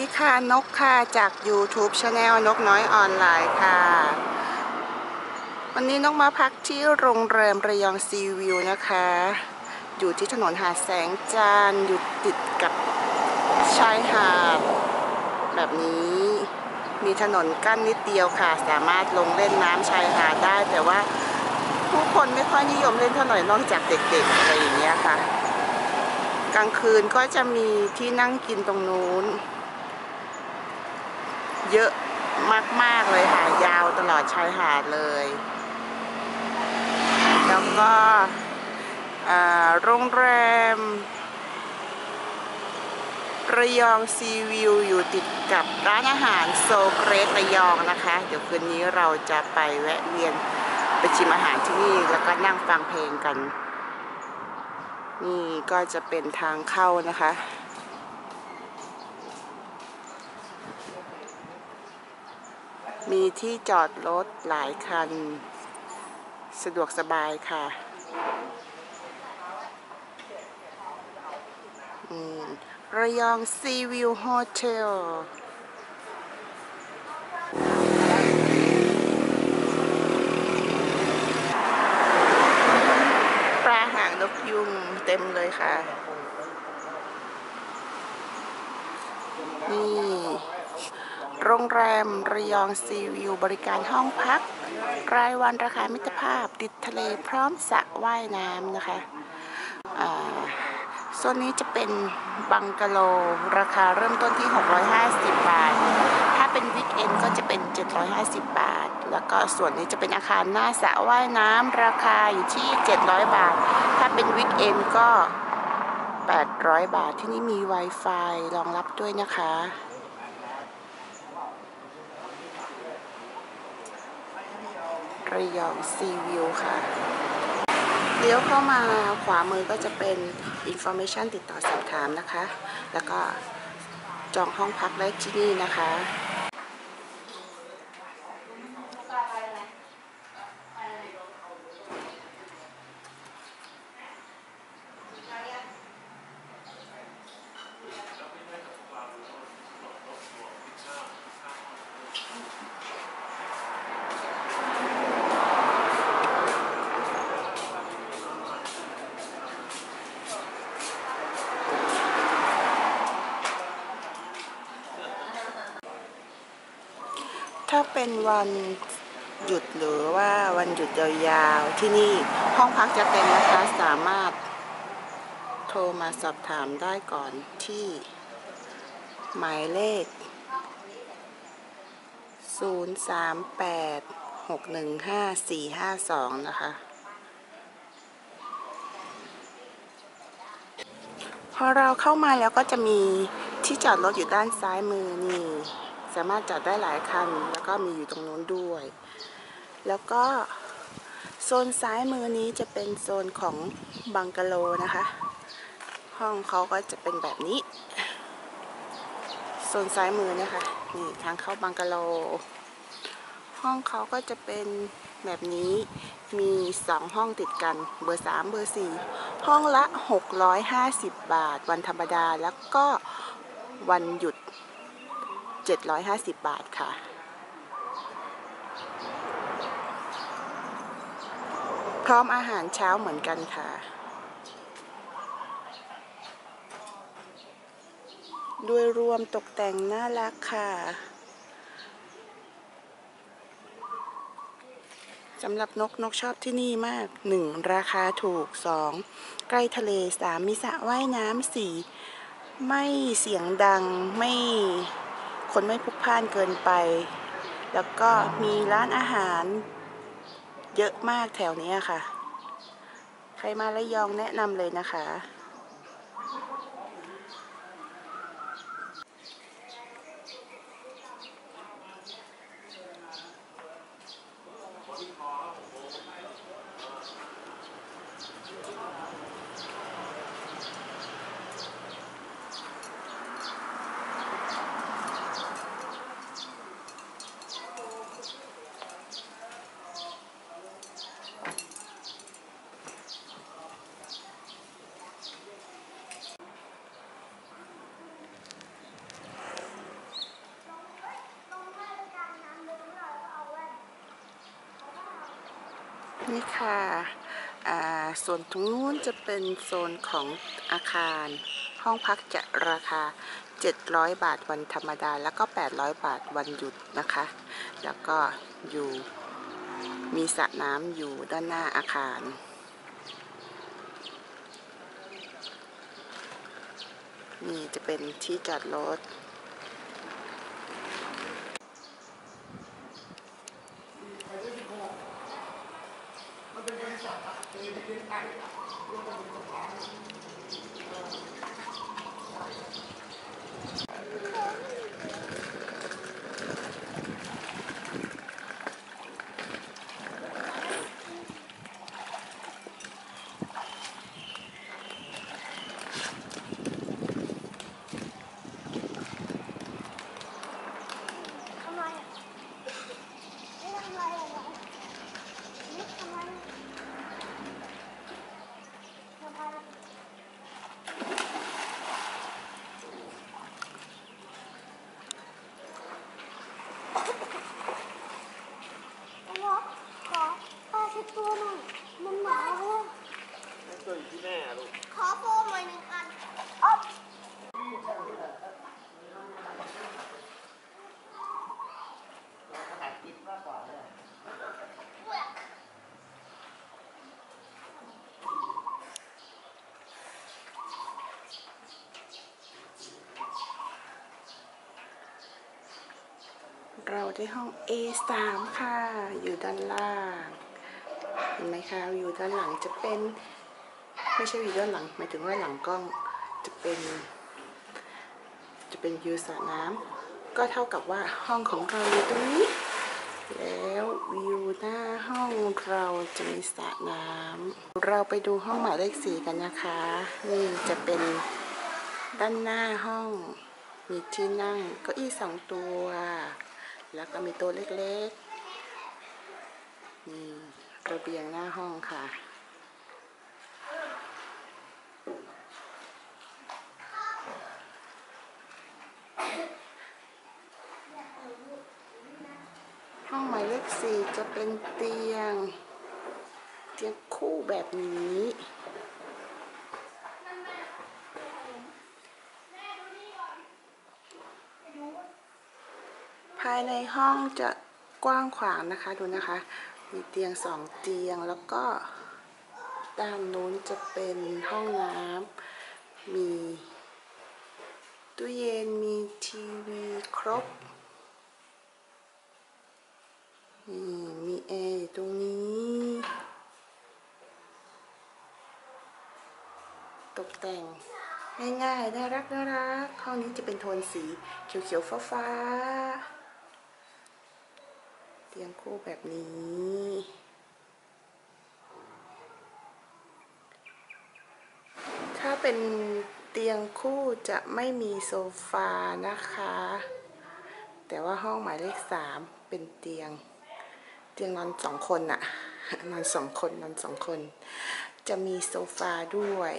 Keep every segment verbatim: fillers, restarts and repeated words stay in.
ค่ะนกค่ะจาก YouTube Channel นกน้อยออนไลน์ค่ะวันนี้นกมาพักที่โรงแรมระยองซีวิวนะคะอยู่ที่ถนนหาดแสงจันทร์อยู่ติดกับชายหาดแบบนี้มีถนนกั้นนิดเดียวค่ะสามารถลงเล่นน้ำชายหาดได้แต่ว่าผู้คนไม่ค่อยนิยมเล่นเท่าไหร่นอกจากเด็กๆอะไรอย่างเงี้ยค่ะกลางคืนก็จะมีที่นั่งกินตรงนู้นเยอะมากๆเลยค่ะยาวตลอดชายหาดเลยแล้วก็โรงแรมระยองซีวิวอยู่ติดกับร้านอาหารโซเกรสระยองนะคะเดี๋ยวคืนนี้เราจะไปแวะเวียนไปชิมอาหารที่นี่แล้วก็นั่งฟังเพลงกันนี่ก็จะเป็นทางเข้านะคะมีที่จอดรถหลายคันสะดวกสบายค่ะระยองซีวิวโฮเทลปลาหางนกยุงเต็มเลยค่ะนี่โรงแรมระยองซีวิวบริการห้องพักรายวันราคามิตรภาพติดทะเลพร้อมสระว่ายน้ำนะคะโซนนี้จะเป็นบังกะโลราคาเริ่มต้นที่หกร้อยห้าสิบบาทถ้าเป็นวีคเอนด์ก็จะเป็นเจ็ดร้อยห้าสิบบาทแล้วก็ส่วนนี้จะเป็นอาคารหน้าสระว่ายน้ำราคาอยู่ที่เจ็ดร้อยบาทถ้าเป็นวีคเอนด์ก็แปดร้อยบาทที่นี่มี Wi-Fi รองรับด้วยนะคะระยองซีวิวค่ะเลี้ยวเข้ามาขวามือก็จะเป็น Information ติดต่อสอบถามนะคะแล้วก็จองห้องพักได้ที่นี่นะคะถ้าเป็นวันหยุดหรือว่าวันหยุดยาวๆที่นี่ห้องพักจะเต็มนะคะสามารถโทรมาสอบถามได้ก่อนที่หมายเลขศูนย์ สาม แปด หก หนึ่ง ห้า สี่ ห้า สองนะคะพอเราเข้ามาแล้วก็จะมีที่จอดรถอยู่ด้านซ้ายมือนี่สามารถจอดได้หลายคันแล้วก็มีอยู่ตรงนู้นด้วยแล้วก็โซนซ้ายมือนี้จะเป็นโซนของบังกะโลนะคะห้องเขาก็จะเป็นแบบนี้โซนซ้ายมือนะคะนี่ทางเข้าบังกะโลห้องเขาก็จะเป็นแบบนี้มีสองห้องติดกันเบอร์สามเบอร์สี่ห้องละหกร้อยห้าสิบบาทวันธรรมดาแล้วก็วันหยุดเจ็ดร้อยห้าสิบบาทค่ะพร้อมอาหารเช้าเหมือนกันค่ะโดยรวมตกแต่งน่ารักค่ะสำหรับนกนกชอบที่นี่มากหนึ่งราคาถูกสองใกล้ทะเลสามมีสระว่ายน้ำสี่ไม่เสียงดังไม่คนไม่พลุกพล่านเกินไปแล้วก็มีร้านอาหารเยอะมากแถวนี้ค่ะใครมาระยองแนะนำเลยนะคะนี่ค่ะส่วนตรงนู้นจะเป็นโซนของอาคารห้องพักจะราคาเจ็ดร้อยบาทวันธรรมดาแล้วก็แปดร้อยบาทวันหยุดนะคะแล้วก็อยู่มีสระน้ำอยู่ด้านหน้าอาคารนี่จะเป็นที่จอดรถตัวหน่อยมันหนาวเลยตัวอยู่ที่แม่ลูกขอโฟมหน่อยหนึ่งอันอ๊อบเราได้ห้อง เอ สาม ค่ะอยู่ด้านล่างเห็นไหมคะอยู่ด้านหลังจะเป็นไม่ใช่อยู่ด้านหลังหมายถึงว่าหลังกล้องจะเป็นจะเป็นวิวสระน้ำก็เท่ากับว่าห้องของเราอยู่ตรงนี้แล้ววิวหน้าห้องเราจะมีสระน้ำเราไปดูห้องหมายเลขสี่กันนะคะนี่จะเป็นด้านหน้าห้องมีที่นั่งเก้าอี้สองตัวแล้วก็มีโต๊ะเล็กๆนี่ระเบียงหน้าห้องค่ะห้องหมายเลขสี่จะเป็นเตียงเตียงคู่แบบนี้ภายในห้องจะกว้างขวางนะคะดูนะคะมีเตียงสองเตียงแล้วก็ด้านนู้นจะเป็นห้องน้ำมีตู้เย็นมีทีวีครบมีแอร์อยู่ตรงนี้ตกแต่งง่ายๆน่ารักน่ารักห้องนี้จะเป็นโทนสีเขียวๆฟ้าๆเตียงคู่แบบนี้ถ้าเป็นเตียงคู่จะไม่มีโซฟานะคะแต่ว่าห้องหมายเลขสามเป็นเตียงเตียงนอนสองคนน่ะนอนสองคนนอนสองคนจะมีโซฟาด้วย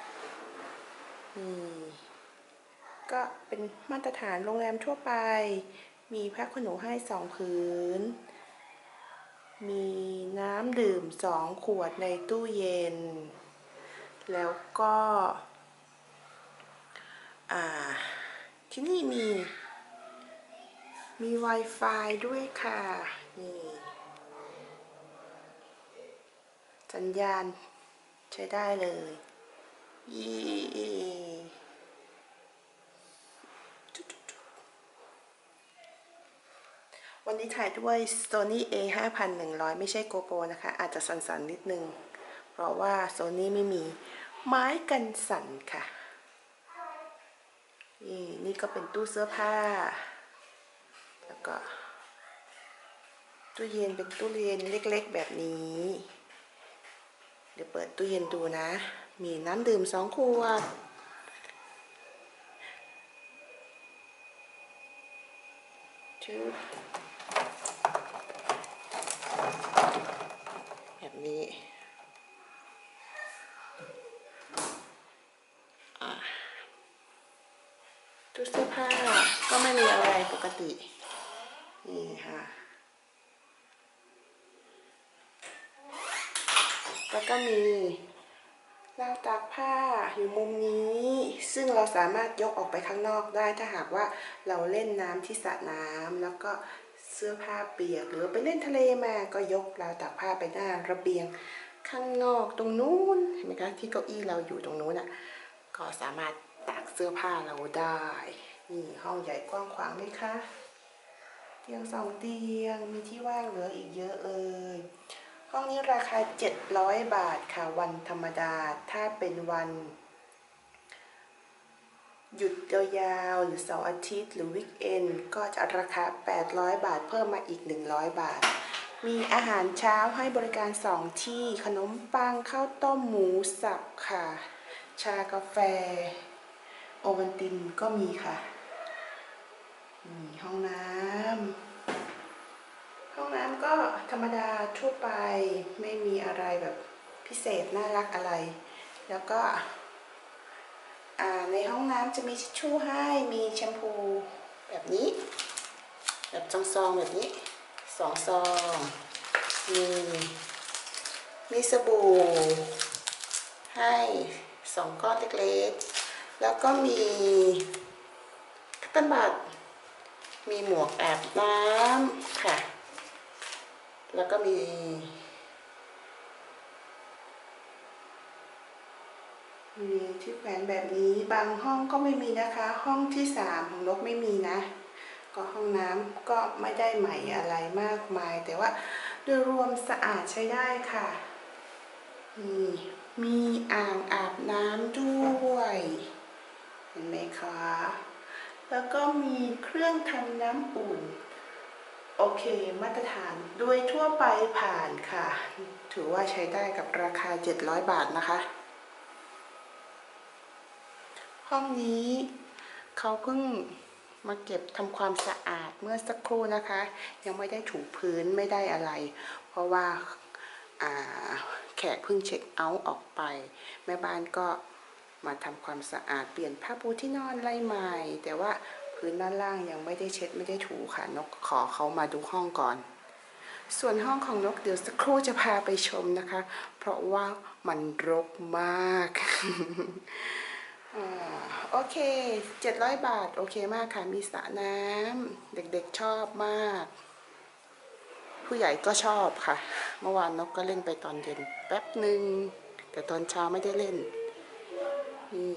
นี่ก็เป็นมาตรฐานโรงแรมทั่วไปมีผ้าขนหนูให้สองผืนมีน้ำดื่มสองขวดในตู้เย็นแล้วก็ที่นี่มีมี Wi-Fi ด้วยค่ะนี่สัญญาณใช้ได้เลยยี่วันนี้ถ่ายด้วย Sony เอ ห้าพันหนึ่งร้อย ไม่ใช่ GoPro นะคะอาจจะสั่นๆนิดนึงเพราะว่า Sony ไม่มีไม้กันสั่นค่ะนี่นี่ก็เป็นตู้เสื้อผ้าแล้วก็ตู้เย็นเป็นตู้เย็นเล็กๆแบบนี้เดี๋ยวเปิดตู้เย็นดูนะมีน้ำดื่มสองขวดชื่อแบบนี้ตู้เสื้อผ้าก็ไม่มีอะไรปกตินี่ค่ะแล้วก็มีราวตากผ้าอยู่มุมนี้ ซึ่งเราสามารถยกออกไปข้างนอกได้ถ้าหากว่าเราเล่นน้ำที่สระน้ำแล้วก็เสื้อผ้าเปียกหรือไปเล่นทะเลมาก็ยกราวตากผ้าไปหน้าระเบียงข้างนอกตรงนู้นเห็นไหมคะที่เก้าอี้เราอยู่ตรงนู้นอ่ะก็สามารถตากเสื้อผ้าเราได้นี่ห้องใหญ่กว้างขวางไหมคะเตียงสองเตียงมีที่ว่างเหลืออีกเยอะเลยห้องนี้ราคาเจ็ดร้อยบาทค่ะวันธรรมดาถ้าเป็นวันหยุดยาวๆหรือเสาร์อาทิตย์หรือวีคเอนด์ก็จะราคาแปดร้อยบาทเพิ่มมาอีกหนึ่งร้อยบาทมีอาหารเช้าให้บริการสองที่ขนมปังข้าวต้มหมูสับค่ะชากาแฟโอวัลตินก็มีค่ะนี่ห้องน้ำห้องน้ำก็ธรรมดาทั่วไปไม่มีอะไรแบบพิเศษน่ารักอะไรแล้วก็ในห้องน้ำจะมีทิชชู่ให้มีแชมพูแบบนี้แบบซองๆแบบนี้สองซองมีมีสบู่ให้สองก้อนเล็กๆแล้วก็มีคัตเติ้ลบัตมีหมวกอาบน้ำค่ะแล้วก็มีมีที่แขวนแบบนี้บางห้องก็ไม่มีนะคะห้องที่สามของนกไม่มีนะก็ห้องน้ำก็ไม่ได้ใหม่อะไรมากมายแต่ว่าโดยรวมสะอาดใช้ได้ค่ะมีมีอ่างอาบน้ำด้วยเห็นไหมคะแล้วก็มีเครื่องทำน้ำอุ่นโอเคมาตรฐานโดยทั่วไปผ่านค่ะถือว่าใช้ได้กับราคาเจ็ดร้อยบาทนะคะห้องนี้เขาเพิ่งมาเก็บทำความสะอาดเมื่อสักครู่นะคะยังไม่ได้ถูพื้นไม่ได้อะไรเพราะว่าแขกเพิ่งเช็คเอาท์ออกไปแม่บ้านก็มาทำความสะอาดเปลี่ยนผ้าปูที่นอนไล่ใหม่แต่ว่าพื้นด้านล่างยังไม่ได้เช็ดไม่ได้ถูค่ะนกขอเขามาดูห้องก่อนส่วนห้องของนกเดี๋ยวสักครู่จะพาไปชมนะคะเพราะว่ามันรกมากโอเคเจ็ดร้อยบาทโอเคมากค่ะมีสระน้ำเด็กๆชอบมากผู้ใหญ่ก็ชอบค่ะเมื่อวานนกก็เล่นไปตอนเย็นแป๊บหนึ่งแต่ตอนเช้าไม่ได้เล่นนี่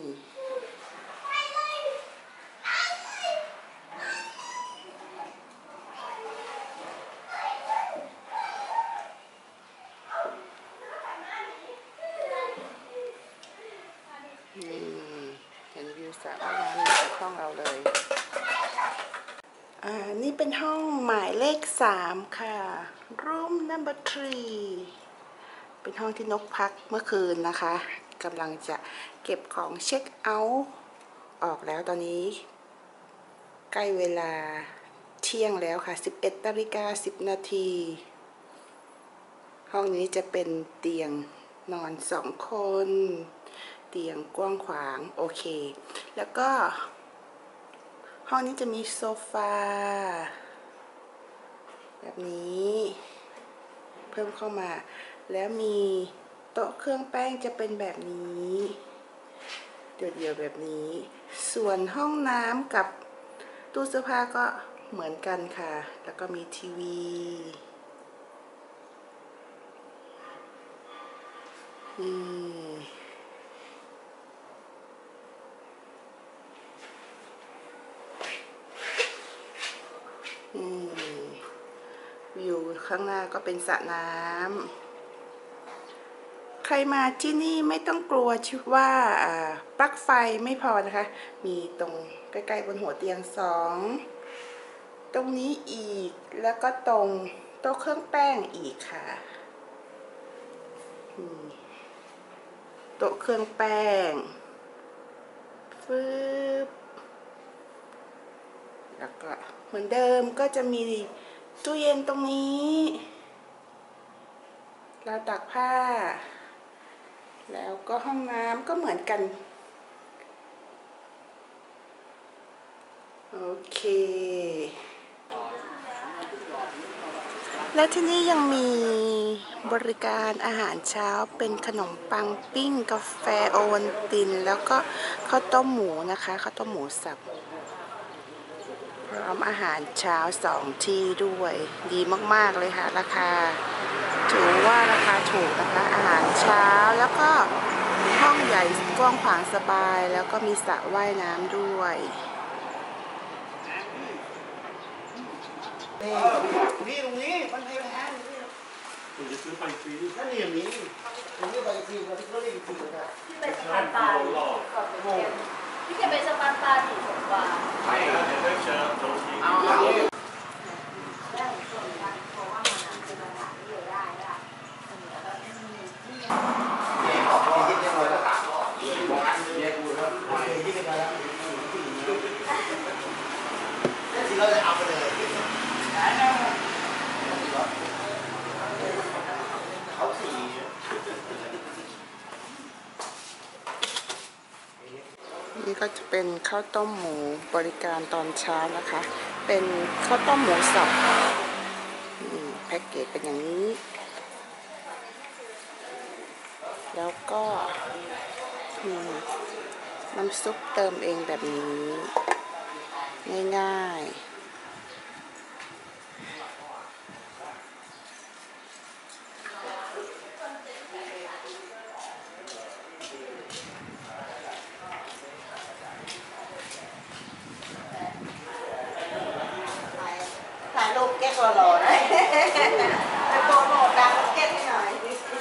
เห็นวิวสระว่ายน้ำจากห้องเราเลยอ่านี่เป็นห้องหมายเลขสามค่ะ room number three เป็นห้องที่นกพักเมื่อคืนนะคะกำลังจะเก็บของเช็คเอาท์ออกแล้วตอนนี้ใกล้เวลาเที่ยงแล้วค่ะสิบเอ็ดนาฬิกาสิบนาทีห้องนี้จะเป็นเตียงนอนสองคนเตียงกว้างขวางโอเคแล้วก็ห้องนี้จะมีโซฟาแบบนี้เพิ่มเข้ามาแล้วมีโต๊ะเครื่องแป้งจะเป็นแบบนี้เดี่ยวๆแบบนี้ส่วนห้องน้ำกับตู้เสื้อผ้าก็เหมือนกันค่ะแล้วก็มีทีวีนี่วิวข้างหน้าก็เป็นสระน้ำใครมาที่นี่ไม่ต้องกลัวชิว่าปลั๊กไฟไม่พอนะคะมีตรงใกล้ๆบนหัวเตียงสองตรงนี้อีกแล้วก็ตรงโต๊ะเครื่องแป้งอีกค่ะโต๊ะเครื่องแป้งฟึบแล้วก็เหมือนเดิมก็จะมีตู้เย็นตรงนี้เราตักผ้าแล้วก็ห้องน้ำก็เหมือนกันโอเคและที่นี่ยังมีบริการอาหารเช้าเป็นขนมปังปิ้งกาแฟโอวัลตินแล้วก็ข้าวต้มหมูนะคะข้าวต้มหมูสับพร้อมอาหารเช้าสองที่ด้วยดีมากๆเลยค่ะราคาถือว่าราคาถูกนะคะอาหารเช้าแล้วก็ห้องใหญ่กว้างขวางสบายแล้วก็มีสระว่ายน้ำด้วยนี่ตรงนี้มันให้แพงคุณจะซื้อไปฟรีถ้านี่อย่างนี้ตรงนี้ไปฟรีเราที่เขาเรียกฟรีนะพี่ไปสปาร์ตาดิก่อนไปเรียนพี่แกไปสปาร์ตาดิผมว่าใช่แล้วเดี๋ยวได้เชิญโดนทีเอาได้ส่วนกันเพราะว่ามันเป็นปัญหาที่อยู่ได้ละเนี่ยขอบคุณที่เรียบร้อยแล้วครับบอกอันเรียกกูครับที่เรียบร้อยแล้วแล้วทีเราจะเอาไปเลยเขาสีนี่ก็จะเป็นข้าวต้มหมูบริการตอนเช้านะคะ เป็นข้าวต้มหมูสับนี่แพ็กเกจเป็นอย่างนี้ แล้วก็มีน้ำซุปเติมเองแบบนี้ ง่ายๆถ่ายรูปเก๊กหล่อๆนะไปโปรโมทดังเก๊กให้หน่อย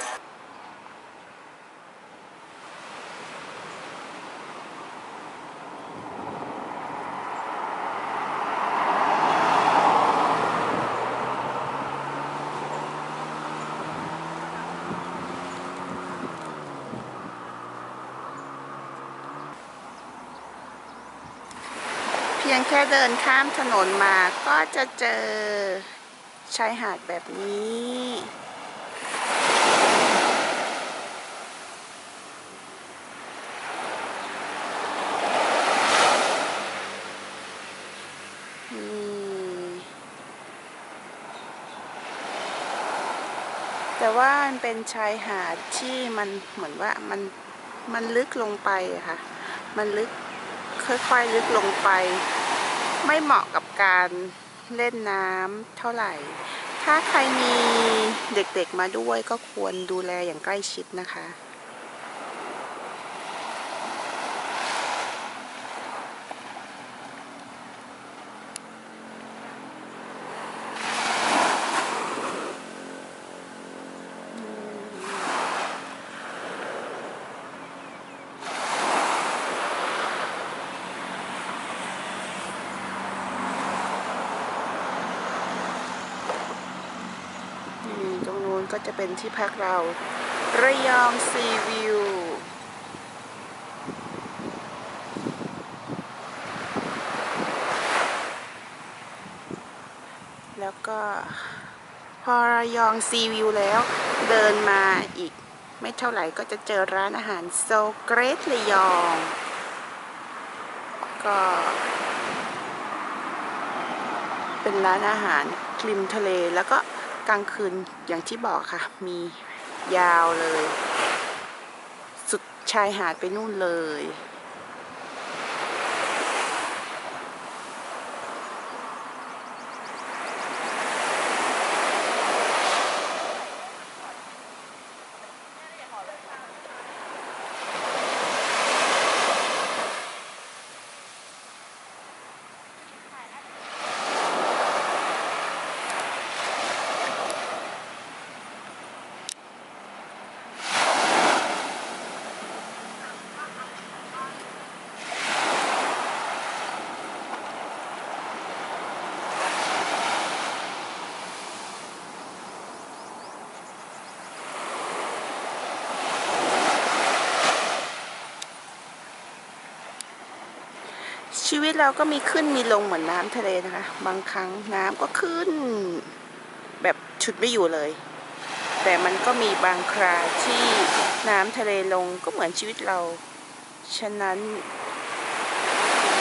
เพียงแค่เดินข้ามถนนมาก็จะเจอชายหาดแบบนี้ แต่ว่ามันเป็นชายหาดที่มันเหมือนว่ามันมันลึกลงไปอะค่ะ มันลึกค่อยๆลึกลงไป ไม่เหมาะกับการเล่นน้ำเท่าไหร่ ถ้าใครมีเด็กๆมาด้วยก็ควรดูแลอย่างใกล้ชิดนะคะตรงนู้นก็จะเป็นที่พักเราระยองซีวิวแล้วก็พอระยองซีวิวแล้วเดินมาอีกไม่เท่าไหร่ก็จะเจอร้านอาหารโซเกรทระยองก็เป็นร้านอาหารริมทะเลแล้วก็กลางคืนอย่างที่บอกค่ะมียาวเลยสุดชายหาดไปนู่นเลยชีวิตเราก็มีขึ้นมีลงเหมือนน้ำทะเลนะคะบางครั้งน้ำก็ขึ้นแบบฉุดไม่อยู่เลยแต่มันก็มีบางคราที่น้ำทะเลลงก็เหมือนชีวิตเราฉะนั้น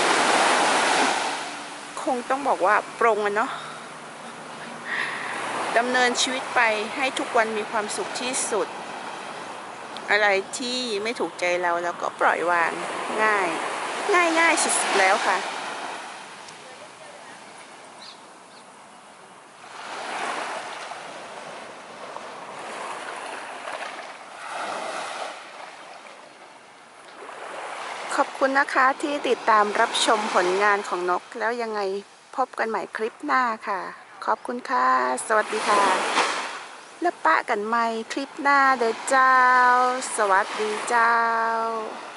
คงต้องบอกว่าปรงอะเนาะแต่ดำเนินชีวิตไปให้ทุกวันมีความสุขที่สุด อะไรที่ไม่ถูกใจเราเราก็ปล่อยวางง่าย ง่ายง่ายสุดๆแล้วค่ะ ขอบคุณนะคะที่ติดตามรับชมผลงานของนกแล้วยังไงพบกันใหม่คลิปหน้าค่ะ ขอบคุณค่ะ สวัสดีค่ะ แล้วปะกันใหม่คลิปหน้าเด้อเจ้า สวัสดีเจ้า